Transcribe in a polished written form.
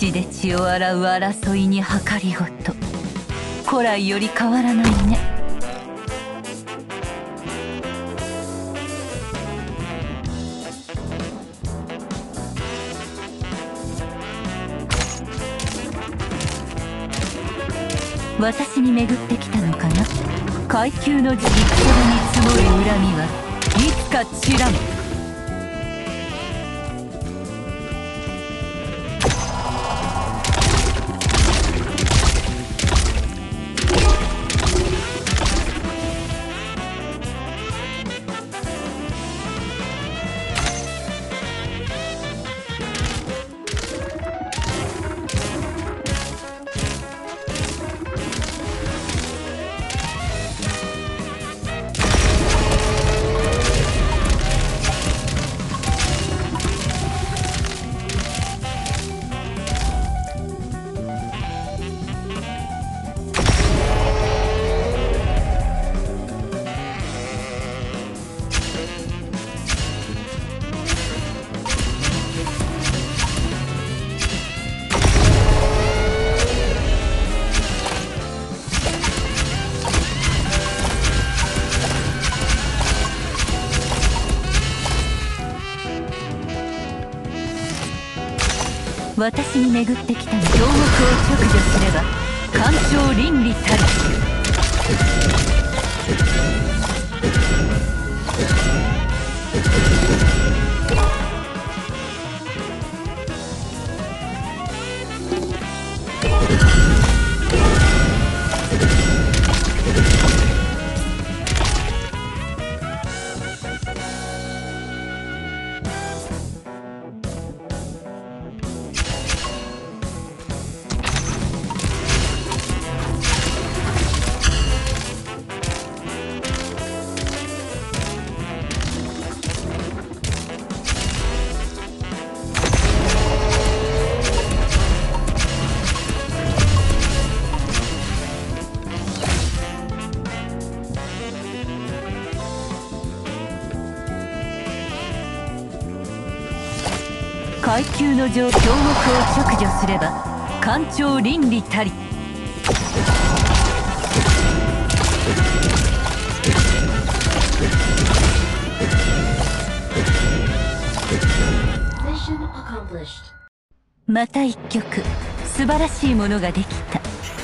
血で血を洗う争いに計りごと、古来より変わらないね。私に巡ってきたのかな。階級の戦場に積もる恨みはいつか散らん。私に巡ってきた凶目を直除すれば干渉倫理たる。階級の上凶目を直除すれば干潮倫理たり。また一曲素晴らしいものができた。